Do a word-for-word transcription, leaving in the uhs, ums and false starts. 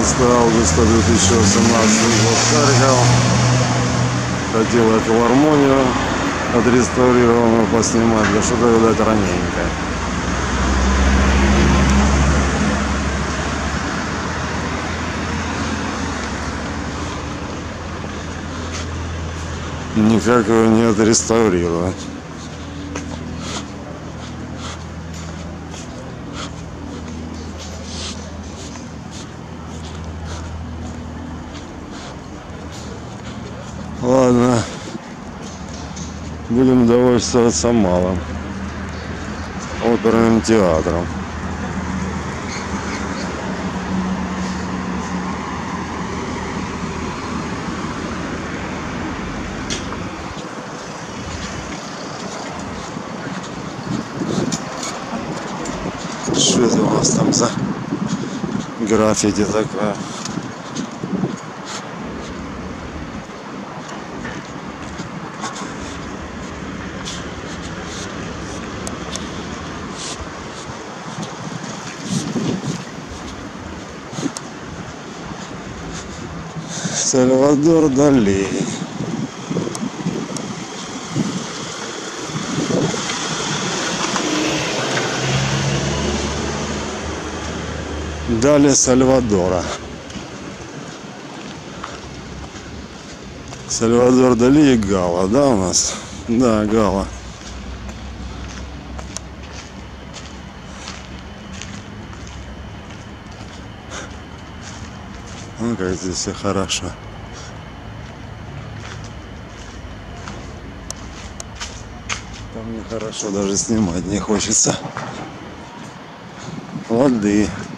девятнадцатое августа две тысячи восемнадцатого год, Харьков. Хотел я филармонию отреставрированную поснимать, да что-то, видать, раненько. Никак его не отреставрировать. Ладно, будем довольствоваться малым. Оперным театром. Что это у вас там за граффити такое? Сальвадор Дали. Дали Сальвадора. Сальвадор Дали и Гала, да, у нас? Да, Гала. Ну, как здесь все хорошо. Там нехорошо, даже снимать не хочется. Воды.